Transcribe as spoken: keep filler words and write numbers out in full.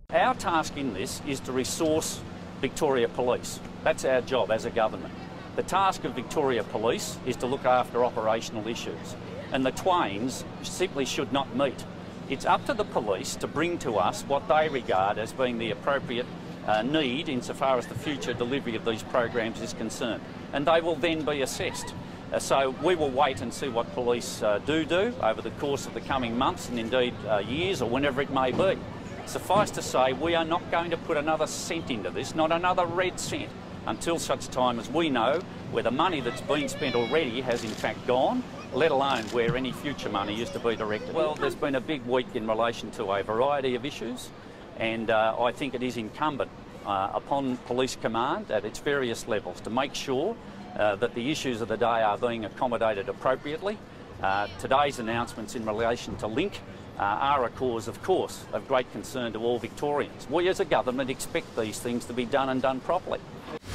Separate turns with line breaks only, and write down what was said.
Our task in this is to resource Victoria Police. That's our job as a government. The task of Victoria Police is to look after operational issues, and the twains simply should not meet. It's up to the police to bring to us what they regard as being the appropriate uh, need insofar as the future delivery of these programs is concerned, and they will then be assessed. Uh, so we will wait and see what police uh, do do over the course of the coming months and indeed uh, years or whenever it may be. Suffice to say, we are not going to put another cent into this, not another red cent, until such time as we know where the money that's been spent already has in fact gone, let alone where any future money is to be directed. Well, there's been a big week in relation to a variety of issues, and uh, I think it is incumbent uh, upon Police Command at its various levels to make sure uh, that the issues of the day are being accommodated appropriately. Uh, today's announcements in relation to Link uh, are a cause, of course, of great concern to all Victorians. We as a government expect these things to be done and done properly.